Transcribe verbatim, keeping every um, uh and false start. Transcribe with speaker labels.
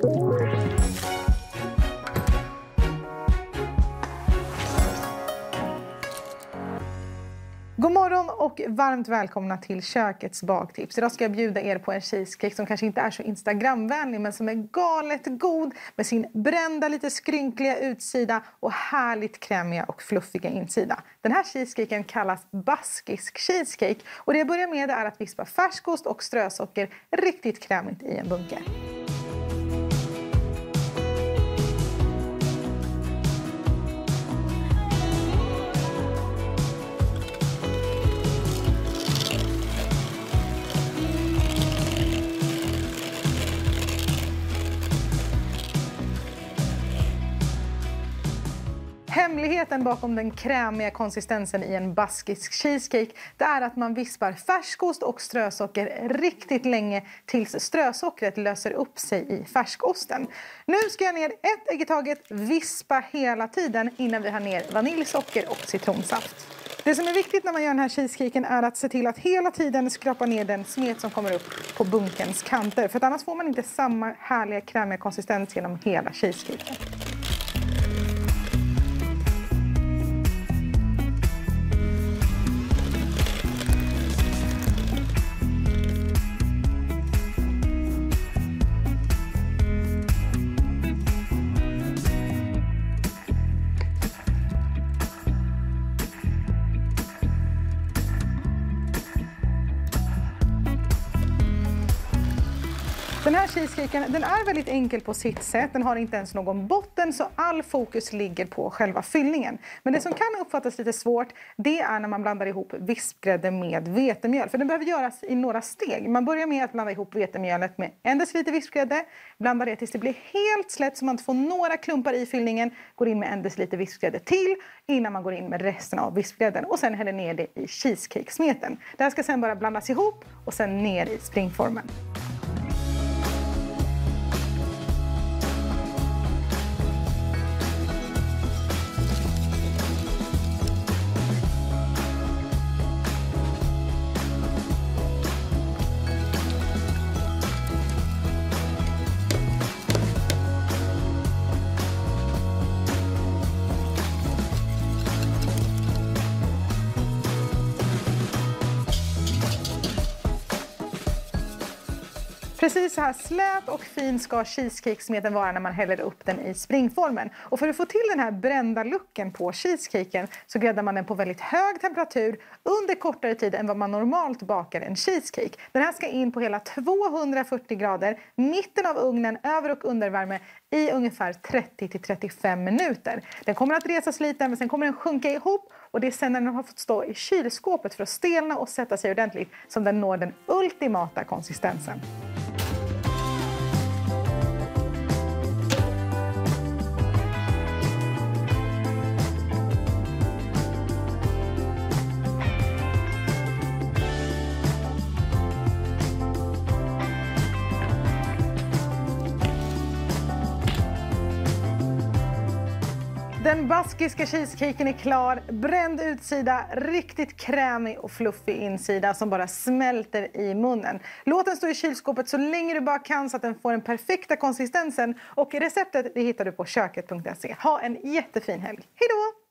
Speaker 1: God morgon och varmt välkomna till Kökets baktips. Idag ska jag bjuda er på en cheesecake som kanske inte är så instagramvänlig men som är galet god med sin brända, lite skrynkliga utsida och härligt krämiga och fluffiga insida. Den här cheesecaken kallas baskisk cheesecake och det jag börjar med är att vispa färskost och strösocker riktigt krämigt i en bunke. Hemligheten bakom den krämiga konsistensen i en baskisk cheesecake det är att man vispar färskost och strösocker riktigt länge tills strösockret löser upp sig i färskosten. Nu ska jag ner ett ägg i taget, vispa hela tiden innan vi har ner vaniljsocker och citronsaft. Det som är viktigt när man gör den här cheesecaken är att se till att hela tiden skrapa ner den smet som kommer upp på bunkens kanter. För att annars får man inte samma härliga krämiga konsistens genom hela cheesecaken. Den här cheesecaken den är väldigt enkel på sitt sätt. Den har inte ens någon botten så all fokus ligger på själva fyllningen. Men det som kan uppfattas lite svårt det är när man blandar ihop vispgrädde med vetemjöl. För det behöver göras i några steg. Man börjar med att blanda ihop vetemjölet med en deciliter vispgrädde. Blandar det tills det blir helt slätt så man inte får några klumpar i fyllningen. Går in med en deciliter vispgrädde till innan man går in med resten av vispgrädden. Och sen häller ner det i cheesecakesmeten. Det här ska sen bara blandas ihop och sen ner i springformen. Precis så här slät och fin ska cheesecakesmeten vara när man häller upp den i springformen. Och för att få till den här brända looken på cheesecaken så gräddar man den på väldigt hög temperatur under kortare tid än vad man normalt bakar en cheesecake. Den här ska in på hela tvåhundrafyrtio grader, mitten av ugnen, över- och undervärme i ungefär trettio till trettiofem minuter. Den kommer att resas lite men sen kommer den sjunka ihop och det är sen när den har fått stå i kylskåpet för att stelna och sätta sig ordentligt som den når den ultimata konsistensen. Den baskiska cheesecaken är klar, bränd utsida, riktigt krämig och fluffig insida som bara smälter i munnen. Låt den stå i kylskåpet så länge du bara kan så att den får den perfekta konsistensen och receptet det hittar du på köket punkt se. Ha en jättefin helg. Hej då!